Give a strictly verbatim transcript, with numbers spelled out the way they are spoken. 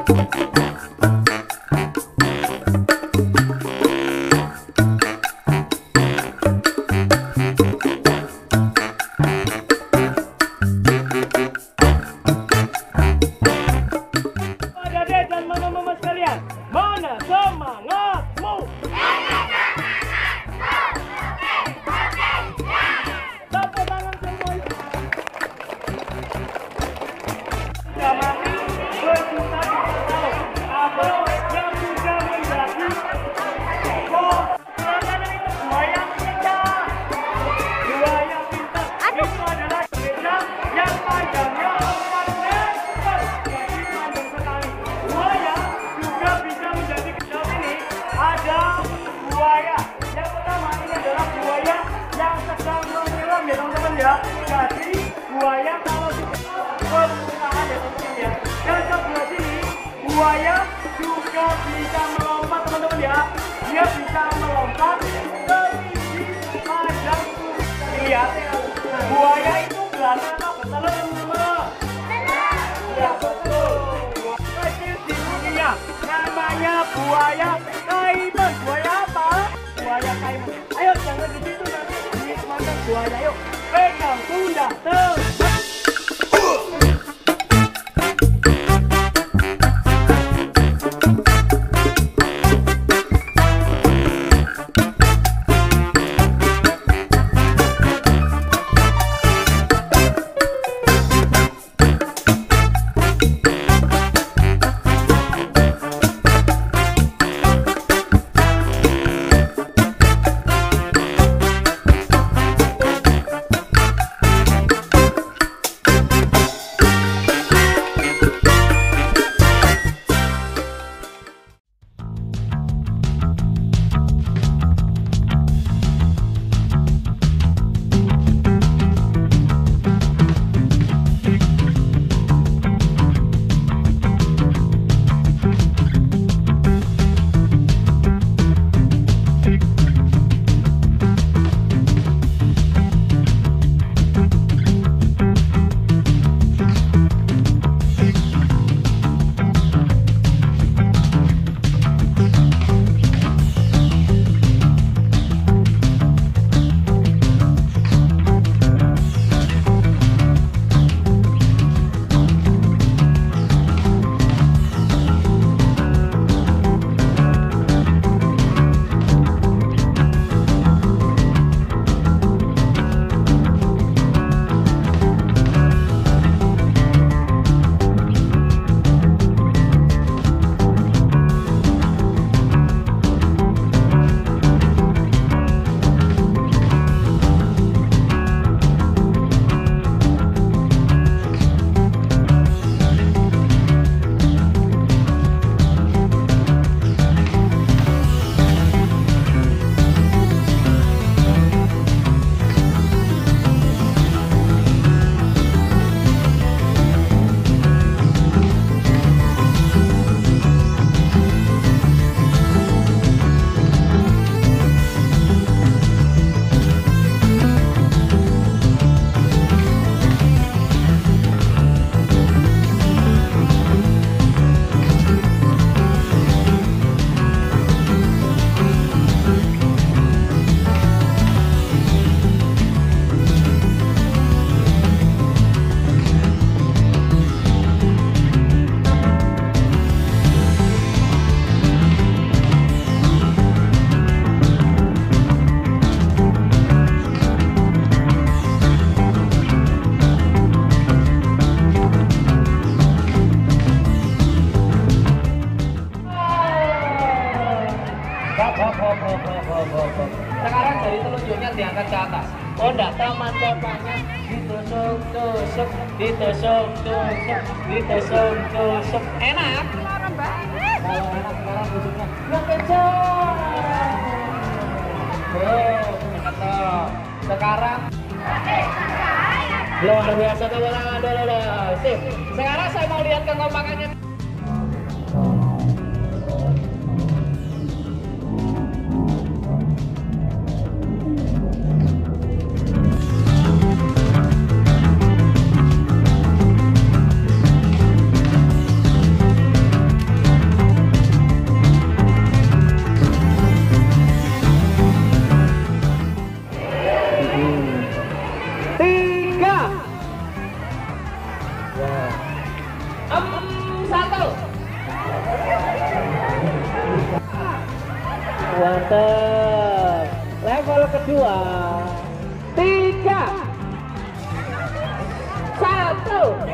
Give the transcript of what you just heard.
Jadi buaya kalau kita penggunaan ya teman-teman ya. Dan sebelah sini buaya juga bisa melompat teman-teman ya. Dia bisa melompat ke tinggi panjang. Lihat buaya itu beranak atau bertelur teman-teman? Ya betul. Kecil di dunia namanya buaya kaiman. Buaya apa? Buaya kaiman. Ayo jangan di situ nanti di mantan buaya. Yuk pegang pundak terus. Sekarang dari telunjuknya diangkat ke atas. Pundak teman-temannya ditusuk-tusuk, ditusuk-tusuk, ditusuk-tusuk. Enak? Kalau enak sekarang duduknya yang kencang. Tuh, ketep. Sekarang luar biasa, tepuk tangan dulu. Sip. Sekarang saya mau lihat kekompakannya. Mantap. Level kedua. Tiga. Satu.